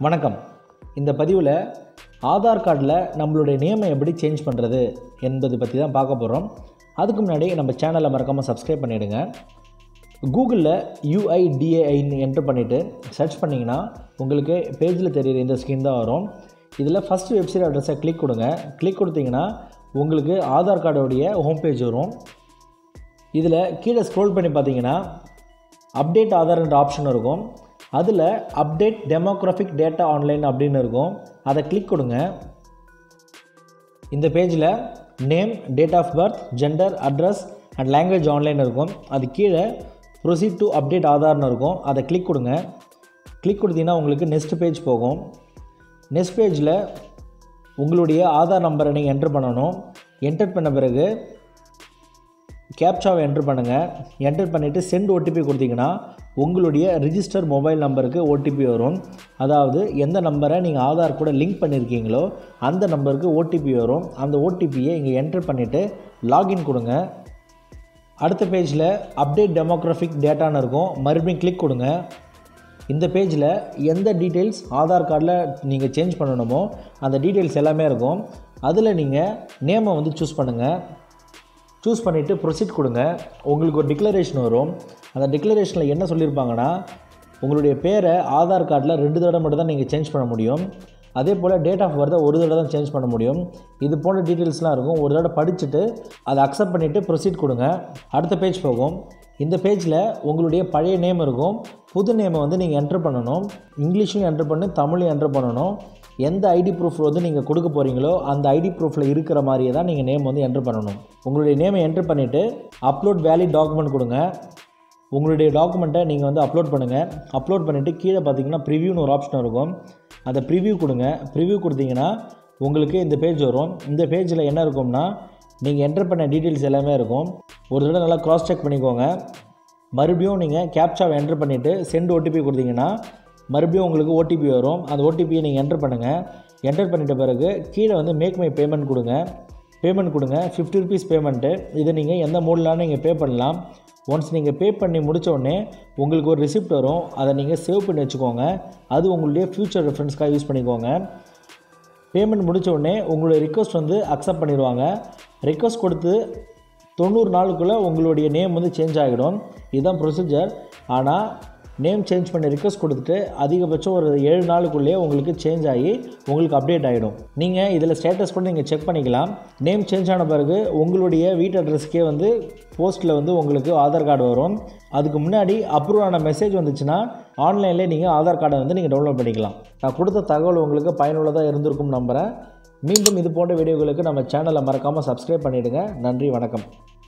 வணக்கம். இந்த பதிவில் ஆதார் கார்டில் நம்மளுடைய நேமை எப்படி சேஞ்ச் பண்ணுறது என்பது பற்றி தான் பார்க்க போகிறோம். அதுக்கு முன்னாடி நம்ம சேனலை மறக்காமல் சப்ஸ்கிரைப் பண்ணிவிடுங்க. கூகுளில் UIDAIன்னு என்ட்ரு பண்ணிவிட்டு சர்ச் பண்ணிங்கன்னா உங்களுக்கு பேஜில் தெரிகிற இந்த ஸ்க்ரீன் தான் வரும். இதில் ஃபஸ்ட்டு வெப்சைட் அட்ரஸை கிளிக் கொடுங்க. கிளிக் கொடுத்தீங்கன்னா உங்களுக்கு ஆதார் கார்டோடைய ஹோம் பேஜ் வரும். இதில் கீழே ஸ்க்ரோல் பண்ணி பார்த்தீங்கன்னா அப்டேட் ஆதார்ன்ற ஆப்ஷன் இருக்கும். அதில் அப்டேட் டெமோக்ராஃபிக் டேட்டா ஆன்லைன் அப்படின்னு இருக்கும். அதை கிளிக் கொடுங்க. இந்த பேஜில் name, date of birth, gender, address and language online இருக்கும். அது கீழே ப்ரொசீட் டு அப்டேட் ஆதார்னு இருக்கும். அதை கிளிக் கொடுங்க. கிளிக் கொடுத்தீங்கன்னா உங்களுக்கு நெக்ஸ்ட் பேஜ் போகும். நெக்ஸ்ட் பேஜில் உங்களுடைய ஆதார் நம்பரை நீங்கள் என்ட்ரு பண்ணணும். என்டர் பண்ண பிறகு கேப்சாவை என்ட்ரு பண்ணுங்கள். என்டர் பண்ணிவிட்டு சென்ட் ஓடிபி கொடுத்தீங்கன்னா உங்களுடைய ரிஜிஸ்டர் மொபைல் நம்பருக்கு ஓடிபி வரும். அதாவது எந்த நம்பரை நீங்கள் ஆதார் கூட லிங்க் பண்ணியிருக்கீங்களோ அந்த நம்பருக்கு ஓடிபி வரும். அந்த ஓடிபியை இங்கே என்ட்ரு பண்ணிவிட்டு லாகின் கொடுங்க. அடுத்த பேஜில் அப்டேட் டெமோக்ராஃபிக் டேட்டான்னு இருக்கும். மறுபடியும் கிளிக் கொடுங்க. இந்த பேஜில் எந்த டீட்டெயில்ஸ் ஆதார் கார்டில் நீங்கள் சேஞ்ச் பண்ணணுமோ அந்த டீட்டெயில்ஸ் எல்லாமே இருக்கும். அதில் நீங்கள் நேமை சூஸ் பண்ணுங்கள். சூஸ் பண்ணிவிட்டு ப்ரொசீட் கொடுங்க. உங்களுக்கு ஒரு டிக்ளரேஷன் வரும். அந்த டிக்ளரேஷனில் என்ன சொல்லியிருப்பாங்கன்னா உங்களுடைய பேரை ஆதார் கார்டில் 2 தடவை மட்டும் தான் நீங்கள் சேஞ்ச் பண்ண முடியும். அதே போல் டேட் ஆஃப் பர்த்தை 1 தடவை தான் சேஞ்ச் பண்ண முடியும். இது போன்ற டீட்டெயில்ஸ்லாம் இருக்கும். ஒரு தடவை படிச்சுட்டு அதை அக்செப்ட் பண்ணிவிட்டு ப்ரொசீட் கொடுங்க. அடுத்த பேஜ் போகும். இந்த பேஜில் உங்களுடைய பழைய நேம் இருக்கும். புது நேமை நீங்கள் என்ட்ரு பண்ணணும். இங்கிலீஷ்லையும் என்ட்ரு பண்ணி தமிழையும் என்ட்ரு பண்ணணும். எந்த ஐடி ப்ரூஃப் நீங்கள் கொடுக்க போகிறீங்களோ அந்த ஐடி ப்ரூஃபில் இருக்கிற மாதிரியே தான் நீங்கள் நேம் என்ட்ரு பண்ணணும். உங்களுடைய நேமை என்ட்ரு பண்ணிவிட்டு அப்லோட் வேலிட் டாக்குமெண்ட் கொடுங்க. உங்களுடைய டாக்குமெண்ட்டை நீங்கள் அப்லோட் பண்ணுங்கள். அப்லோட் பண்ணிவிட்டு கீழே பார்த்தீங்கன்னா ப்ரிவ்யூன்னு ஒரு ஆப்ஷன் இருக்கும். அதை ப்ரிவ்யூ கொடுங்க. ப்ரிவ்யூ கொடுத்தீங்கன்னா உங்களுக்கு இந்த பேஜ் வரும். இந்த பேஜில் என்ன இருக்கும்னா நீங்கள் என்ட்ரு பண்ண டீட்டெயில்ஸ் எல்லாமே இருக்கும். ஒரு தடவை நல்லா க்ராஸ் செக் பண்ணிக்கோங்க. மறுபடியும் நீங்கள் கேப்சாவை என்ட்ரு பண்ணிவிட்டு சென்ட் ஓடிபி கொடுத்தீங்கன்னா மறுபடியும் உங்களுக்கு ஓடிபி வரும். அந்த ஓடிபியை நீங்கள் என்ட்ரு பண்ணுங்கள். என்டர் பண்ணிட்ட பிறகு கீழே மேக் மை பேமெண்ட் கொடுங்க. பேமெண்ட் கொடுங்க. 50 ருபீஸ் பேமெண்ட்டு. இதை நீங்கள் எந்த மோட்லான்னு நீங்கள் பே பண்ணலாம். ஒன்ஸ் நீங்கள் பே பண்ணி முடித்த உடனே உங்களுக்கு ஒரு ரிசிப்ட் வரும். அதை நீங்கள் சேவ் பண்ணி வச்சுக்கோங்க. அது உங்களுடைய ஃப்யூச்சர் ரெஃபரன்ஸ்க்காக யூஸ் பண்ணிக்கோங்க. பேமெண்ட் முடித்த உடனே உங்களுடைய ரிக்வஸ்ட் அக்செப்ட் பண்ணிடுவாங்க. ரிக்வஸ்ட் கொடுத்து 90 நாளுக்குள்ளே உங்களுடைய நேம் சேஞ்ச் ஆகிடும். இதுதான் ப்ரொசீஜர். ஆனால் நேம் சேஞ்ச் பண்ணி ரிக்வஸ்ட் கொடுத்துட்டு அதிகபட்சம் ஒரு 7 நாளுக்குள்ளேயே உங்களுக்கு சேஞ்ச் ஆகி உங்களுக்கு அப்டேட் ஆகிடும். நீங்கள் இதில் ஸ்டேட்டஸ் கூட நீங்கள் செக் பண்ணிக்கலாம். நேம் சேஞ்ச் ஆன பிறகு உங்களுடைய வீட்டு அட்ரஸ்க்கே போஸ்ட்டில் உங்களுக்கு ஆதார் கார்டு வரும். அதுக்கு முன்னாடி அப்ரூவ் ஆன மெசேஜ் வந்துச்சுன்னா ஆன்லைன்லேயே நீங்கள் ஆதார் கார்டை நீங்கள் டவுன்லோட் பண்ணிக்கலாம். நான் கொடுத்த தகவல் உங்களுக்கு பயனுள்ளதாக இருந்திருக்கும் நம்புகிறேன். மீண்டும் இது போன்ற வீடியோகளுக்கு நம்ம சேனலை மறக்காமல் சப்ஸ்கிரைப் பண்ணிவிடுங்க. நன்றி, வணக்கம்.